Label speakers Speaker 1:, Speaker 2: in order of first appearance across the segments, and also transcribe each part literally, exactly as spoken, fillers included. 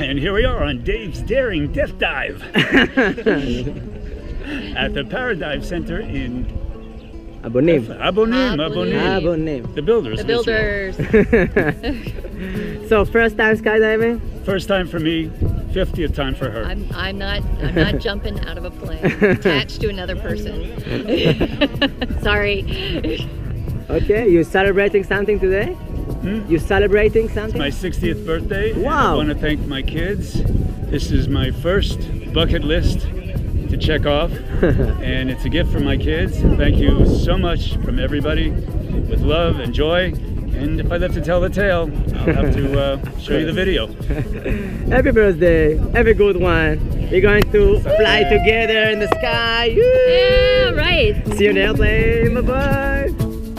Speaker 1: And here we are on Dave's Daring Death Dive at the Paradive Center in
Speaker 2: Abonim.
Speaker 1: Abonim, Abonim.
Speaker 2: Abonim.
Speaker 1: The builders.
Speaker 3: The builders.
Speaker 2: So first time skydiving?
Speaker 1: First time for me, fiftieth time for her.
Speaker 3: I'm I'm not I'm not jumping out of a plane attached to another person. Sorry.
Speaker 2: Okay, you celebrating something today?
Speaker 1: Hmm?
Speaker 2: You celebrating something?
Speaker 1: My sixtieth birthday.
Speaker 2: Wow.
Speaker 1: I want to thank my kids. This is my first bucket list to check off, and it's a gift for my kids. Thank you so much from everybody, with love and joy. And if I live to tell the tale, I'll have to uh, show you the video.
Speaker 2: Happy birthday, have a good one. We're going to fly together in the sky. Woo!
Speaker 3: Yeah, right.
Speaker 2: See you in the airplane. Bye bye.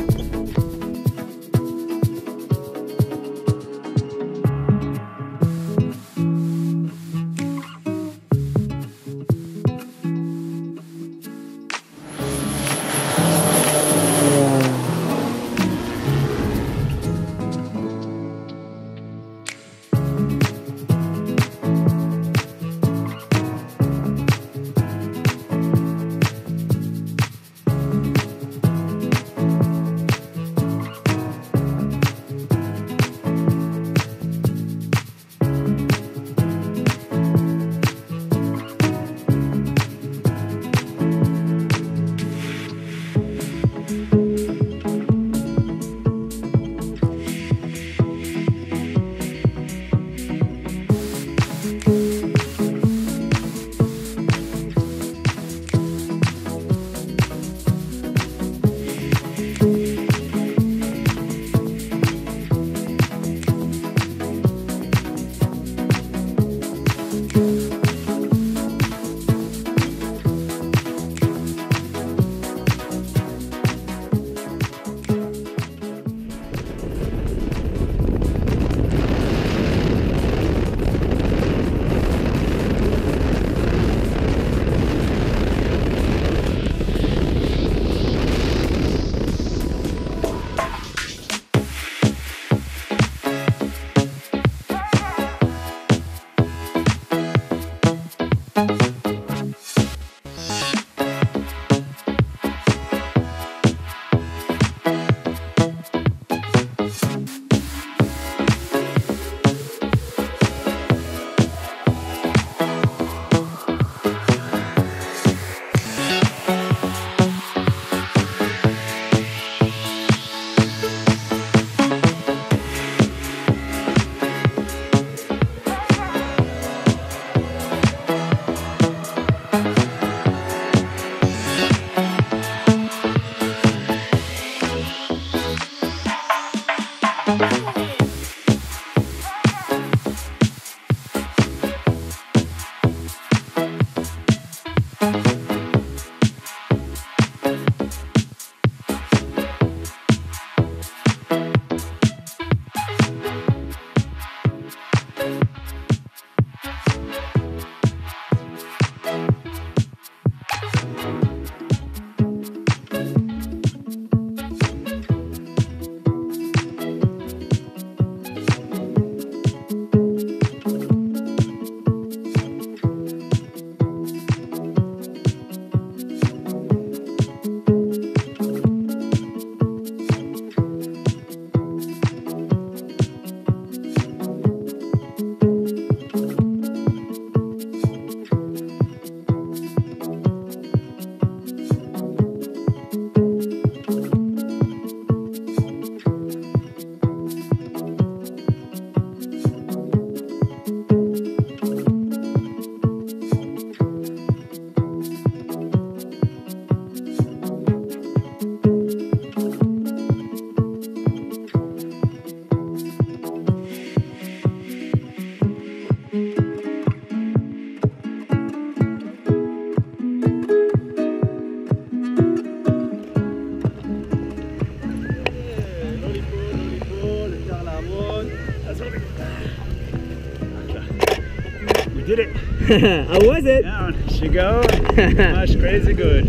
Speaker 1: did it.
Speaker 2: How was it?
Speaker 1: Down she goes. Much crazy good.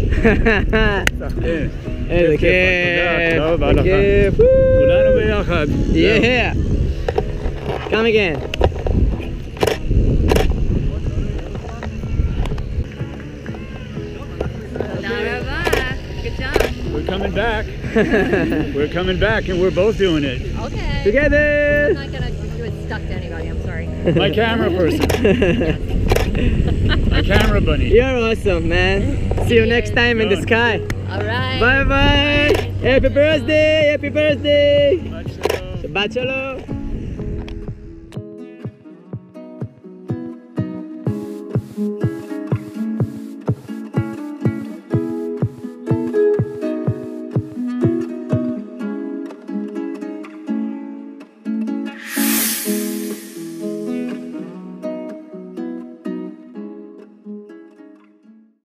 Speaker 2: איזה כיף. טוב, כיף.
Speaker 1: כולנו ביחד.
Speaker 2: Yeah. Come again.
Speaker 1: coming back. We're coming back and we're both doing it.
Speaker 3: Okay.
Speaker 2: Together.
Speaker 3: I'm not gonna do it stuck to anybody. I'm sorry.
Speaker 1: My camera person. My camera bunny.
Speaker 2: You're awesome, man. See you next time in the sky.
Speaker 3: All right.
Speaker 2: Bye bye. Happy birthday. Happy birthday.
Speaker 1: Much love.
Speaker 2: Shabbat shalom.